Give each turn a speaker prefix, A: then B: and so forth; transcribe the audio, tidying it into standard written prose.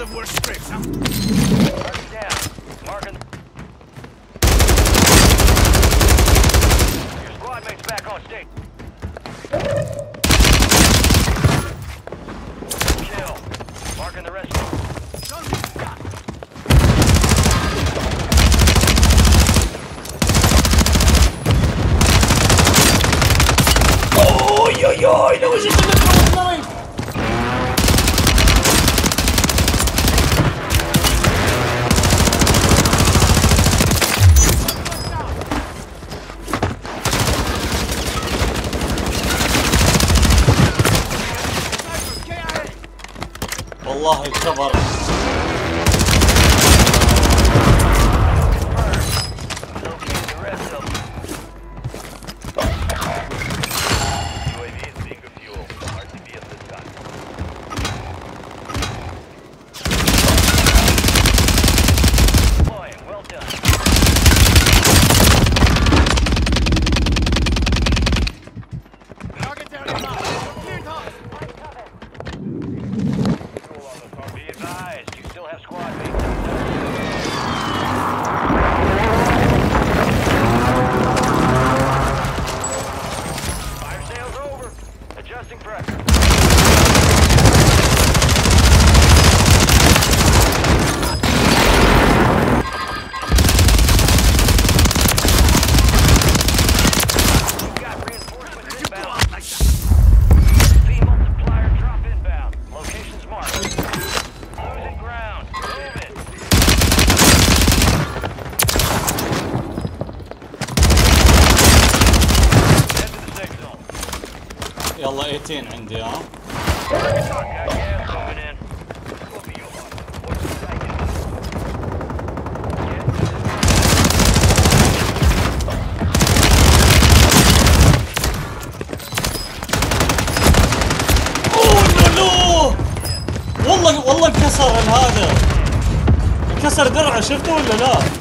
A: the worst tricks, huh?
B: Target down. Marking. Your squad mates back on stage. Kill. Marking the rest of them.
C: Ой-ой-ой, لو جيت لك والله. والله الخبر يلا 18 عندي ها. والله انكسر هذا، انكسر درعه شفته ولا لا؟